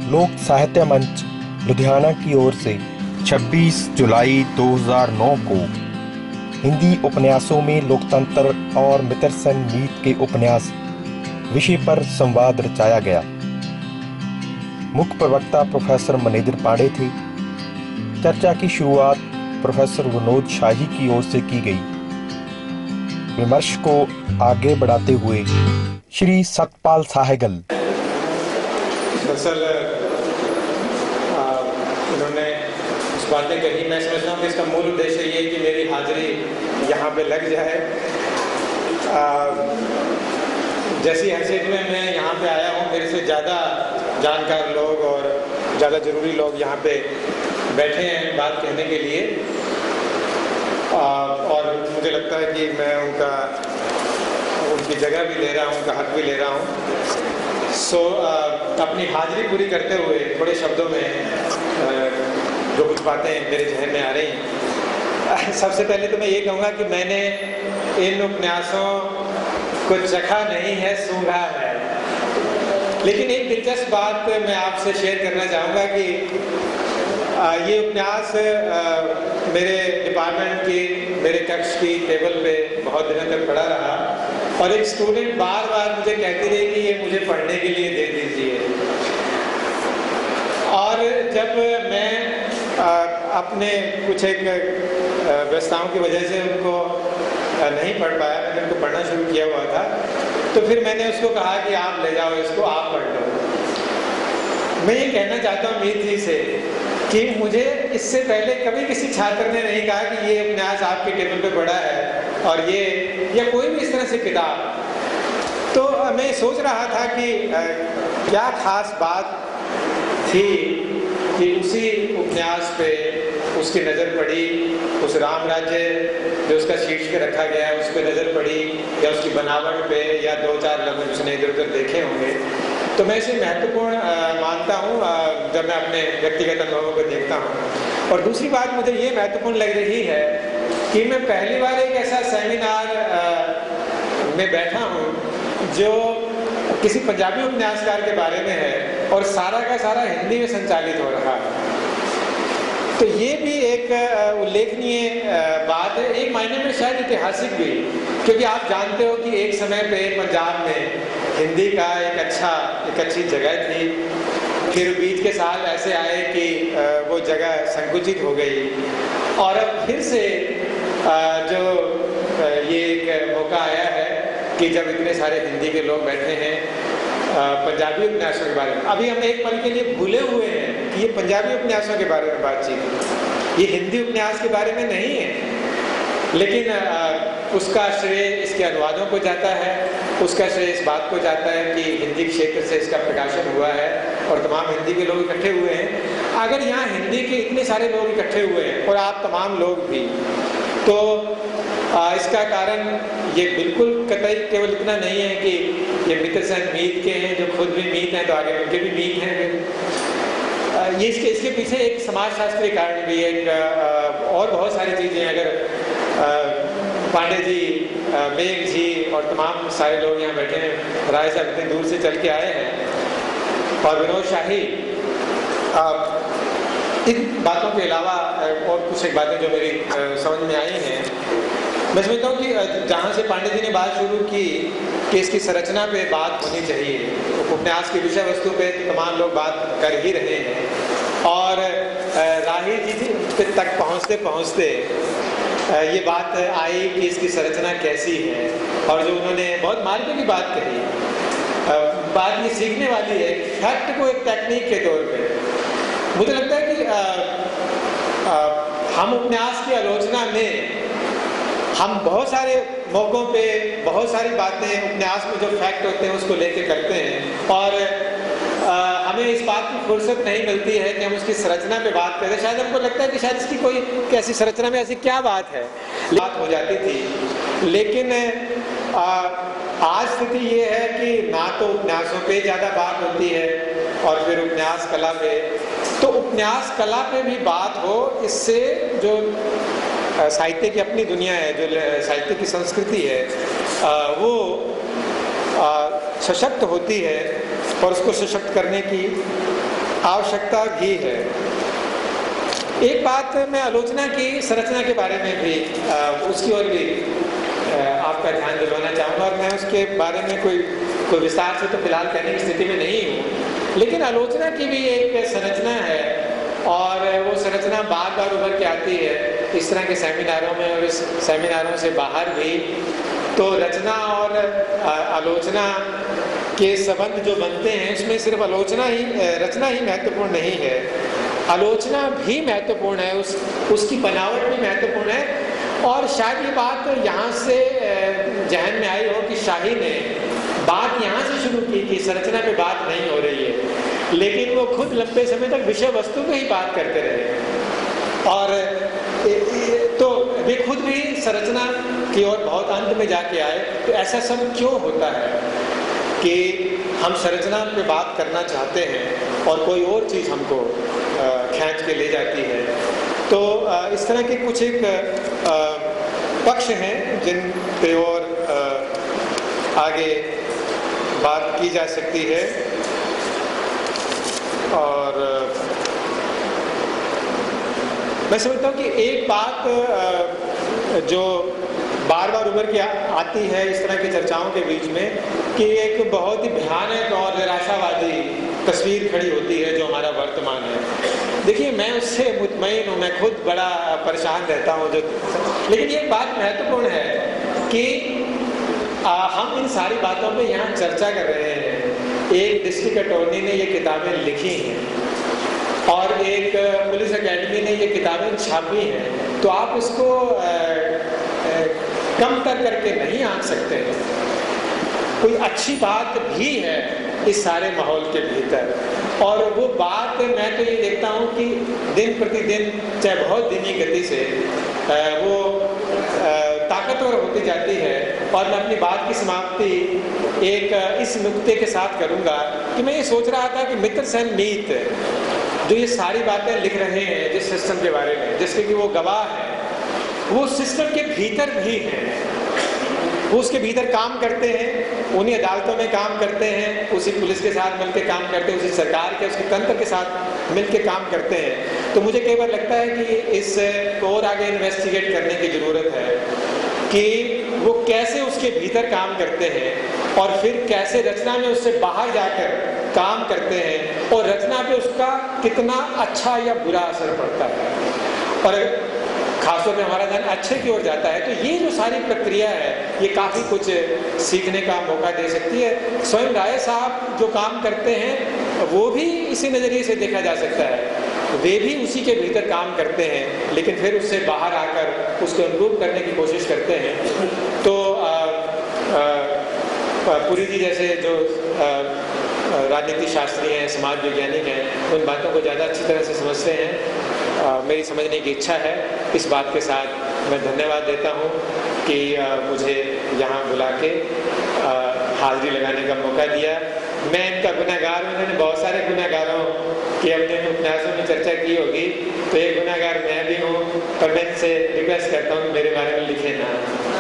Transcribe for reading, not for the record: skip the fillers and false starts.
लोक साहित्य मंच लुधियाना की ओर से 26 जुलाई 2009 को हिंदी उपन्यासों में लोकतंत्र और मितरसन मीत के उपन्यास विषय पर संवाद रचाया गया। मुख्य प्रवक्ता प्रोफेसर मनेंद्र पांडे थे। चर्चा की शुरुआत प्रोफेसर विनोद शाही की ओर से की गई। विमर्श को आगे बढ़ाते हुए श्री सतपाल साहेगल। दरअसल उन्होंने कुछ बातें कही। मैं समझता हूँ कि इसका मूल उद्देश्य ये कि मेरी हाजिरी यहाँ पे लग जाए। जैसी हैसियत में मैं यहाँ पे आया हूँ, मेरे से ज़्यादा जानकार लोग और ज़्यादा ज़रूरी लोग यहाँ पे बैठे हैं बात कहने के लिए, और मुझे लगता है कि मैं उनकी जगह भी ले रहा हूँ, उनका हक भी ले रहा हूँ। अपनी हाजिरी पूरी करते हुए थोड़े शब्दों में जो कुछ बातें मेरे जहन में आ रही हैं, सबसे पहले तो मैं ये कहूँगा कि मैंने इन उपन्यासों को चखा नहीं है, सूंघा है। लेकिन एक दिलचस्प बात मैं आपसे शेयर करना चाहूँगा कि ये उपन्यास मेरे डिपार्टमेंट की, मेरे कक्ष की टेबल पे बहुत दिनों तक पड़ा रहा, और एक स्टूडेंट बार बार मुझे कहती रही कि ये मुझे पढ़ने के लिए दे दीजिए। और जब मैं अपने कुछ एक व्यस्तताओं की वजह से उनको नहीं पढ़ पाया, मैंने उनको पढ़ना शुरू किया हुआ था, तो फिर मैंने उसको कहा कि आप ले जाओ इसको, आप पढ़ लो। मैं ये कहना चाहता हूँ मीत जी से कि मुझे इससे पहले कभी किसी छात्र ने नहीं कहा कि ये उपन्यास आपके टेबल पे पड़ा है और ये, या कोई भी इस तरह से किताब। तो मैं सोच रहा था कि क्या खास बात थी कि उसी उपन्यास पे उसकी नज़र पड़ी, उस राम राज्य जो उसका शीर्ष पे रखा गया है उस पर नज़र पड़ी, या उसकी बनावट पे, या दो चार लफ्ज़ उसने इधर उधर देखे होंगे। तो मैं इसे महत्वपूर्ण मानता हूँ जब मैं अपने व्यक्तिगत अनुभवों को देखता हूँ। और दूसरी बात मुझे ये महत्वपूर्ण लग रही है कि मैं पहली बार एक ऐसा सेमिनार में बैठा हूँ जो किसी पंजाबी उपन्यासकार के बारे में है, और सारा का सारा हिंदी में संचालित हो रहा है। तो ये भी एक उल्लेखनीय बात है, एक मायने में शायद ऐतिहासिक भी, क्योंकि आप जानते हो कि एक समय पे पंजाब में हिंदी का एक अच्छी जगह थी। फिर बीच के साल ऐसे आए कि वो जगह संकुचित हो गई, और अब फिर से जो ये एक मौका आया है कि जब इतने सारे हिंदी के लोग बैठे हैं पंजाबी उपन्यासों के बारे में। अभी हम एक पल के लिए भूले हुए हैं कि ये पंजाबी उपन्यासों के बारे में बातचीत, ये हिंदी उपन्यास के बारे में नहीं है। लेकिन उसका श्रेय इसके अनुवादों को जाता है, उसका श्रेय इस बात को जाता है कि हिंदी क्षेत्र से इसका प्रकाशन हुआ है और तमाम हिंदी के लोग इकट्ठे हुए हैं। अगर यहाँ हिंदी के इतने सारे लोग इकट्ठे हुए हैं, और आप तमाम लोग भी, तो इसका कारण ये बिल्कुल कतई केवल इतना नहीं है कि ये मितरसन मीत के हैं, जो खुद भी मीत हैं तो आगे उनके भी मीत हैं। ये इसके पीछे एक समाजशास्त्रीय कारण भी है, और बहुत सारी चीज़ें। अगर पांडे जी, मेघ जी और तमाम सारे लोग यहाँ बैठे हैं, राय साहब इतनी दूर से चल के आए हैं, और विनोद शाही, इन बातों के अलावा और कुछ एक बातें जो मेरी समझ में आई हैं, मैं समझता हूँ कि जहाँ से पांडे जी ने बात शुरू की कि इसकी संरचना पे बात होनी चाहिए, उपन्यास की विषय वस्तु पे तमाम लोग बात कर ही रहे हैं, और राही जी तक पहुँचते पहुँचते ये बात आई कि इसकी संरचना कैसी है, और जो उन्होंने बहुत मार्के की बात कही, बात ये सीखने वाली है, फैक्ट को एक टेक्निक के तौर पे। मुझे लगता है कि हम उपन्यास की आलोचना में हम बहुत सारे मौक़ों पे बहुत सारी बातें उपन्यास में जो फैक्ट होते हैं उसको लेके करते हैं, और हमें इस बात की फुर्सत नहीं मिलती है कि हम उसकी संरचना पे बात करें। शायद हमको लगता है कि शायद इसकी कोई कैसी संरचना में ऐसी क्या बात है, बात हो जाती थी। लेकिन आज स्थिति ये है कि ना तो उपन्यासों पे ज़्यादा बात होती है, और फिर उपन्यास कला पे, तो उपन्यास कला पे भी बात हो, इससे जो साहित्य की अपनी दुनिया है, जो साहित्य की संस्कृति है, वो सशक्त होती है, और उसको सशक्त करने की आवश्यकता भी है। एक बात मैं आलोचना की संरचना के बारे में भी उसकी ओर भी आपका ध्यान दिलवाना चाहूँगा, और मैं उसके बारे में कोई विस्तार से तो फिलहाल कहने की स्थिति में नहीं हूँ, लेकिन आलोचना की भी एक संरचना है और वो संरचना बार बार उभर के आती है इस तरह के सेमिनारों में और इस सेमिनारों से बाहर भी। तो रचना और आलोचना के संबंध जो बनते हैं उसमें सिर्फ रचना ही महत्वपूर्ण नहीं है, आलोचना भी महत्वपूर्ण है, उसकी बनावट भी महत्वपूर्ण है। और शायद ये बात यहाँ से जहन में आई हो कि शाही ने बात यहाँ से शुरू की कि संरचना पे बात नहीं हो रही है, लेकिन वो खुद लंबे समय तक विषय वस्तु पे ही बात करते रहे और तो वे खुद भी संरचना की ओर बहुत अंत में जाके आए। तो ऐसा सब क्यों होता है कि हम संरचना पे बात करना चाहते हैं और कोई और चीज़ हमको खींच के ले जाती है। तो इस तरह के कुछ एक पक्ष हैं जिन पे और आगे बात की जा सकती है। और मैं समझता हूँ कि एक बात जो बार बार उभर के आती है इस तरह की चर्चाओं के बीच में कि एक बहुत ही भयानक और निराशावादी तस्वीर खड़ी होती है जो हमारा वर्तमान है। देखिए, मैं उससे मुतमईन हूँ, मैं खुद बड़ा परेशान रहता हूँ लेकिन ये बात महत्वपूर्ण है कि हम इन सारी बातों पे यहाँ चर्चा कर रहे हैं। एक डिस्ट्रिक्ट अटॉर्नी ने ये किताबें लिखी हैं और एक पुलिस एकेडमी ने ये किताबें छापी हैं, तो आप इसको कम करके नहीं आंक सकते। कोई अच्छी बात भी है इस सारे माहौल के भीतर, और वो बात मैं तो ये देखता हूँ कि दिन प्रतिदिन चाहे बहुत धीमी गति से वो ताकतवर होती जाती है। और मैं अपनी बात की समाप्ति एक इस नुक्ते के साथ करूँगा कि मैं ये सोच रहा था कि मित्रसेन मीत जो ये सारी बातें लिख रहे हैं जिस सिस्टम के बारे में, जिसके कि वो गवाह है, वो सिस्टम के भीतर भी हैं, वो उसके भीतर काम करते हैं, उन्हीं अदालतों में काम करते हैं, उसी पुलिस के साथ मिलकर काम करते हैं, उसी सरकार के उसके तंत्र के साथ मिलकर काम करते हैं। तो मुझे कई बार लगता है कि इस और आगे इन्वेस्टिगेट करने की ज़रूरत है कि वो कैसे उसके भीतर काम करते हैं और फिर कैसे रचना में उससे बाहर जाकर काम करते हैं और रचना पे उसका कितना अच्छा या बुरा असर पड़ता है। और खासतौर पे हमारा ध्यान अच्छे की ओर जाता है। तो ये जो सारी प्रक्रिया है ये काफ़ी कुछ सीखने का मौका दे सकती है। स्वयं राय साहब जो काम करते हैं वो भी इसी नज़रिए से देखा जा सकता है, वे भी उसी के भीतर काम करते हैं लेकिन फिर उससे बाहर आकर उसको इम्प्रूव करने की कोशिश करते हैं। तो पुरी जी जैसे जो राजनीति शास्त्री हैं, समाज वैज्ञानिक हैं, उन बातों को ज़्यादा अच्छी तरह से समझते हैं। मेरी समझने की इच्छा है। इस बात के साथ मैं धन्यवाद देता हूँ कि मुझे यहाँ बुला के हाजिरी लगाने का मौका दिया। मैं इनका गुनहगार हूँ, इन्होंने बहुत सारे गुनहगारों की अपने उपन्यासों में चर्चा की होगी, तो एक गुनहगार मैं भी हूँ, पर मैं इनसे रिक्वेस्ट करता हूँ कि मेरे बारे में लिखे ना।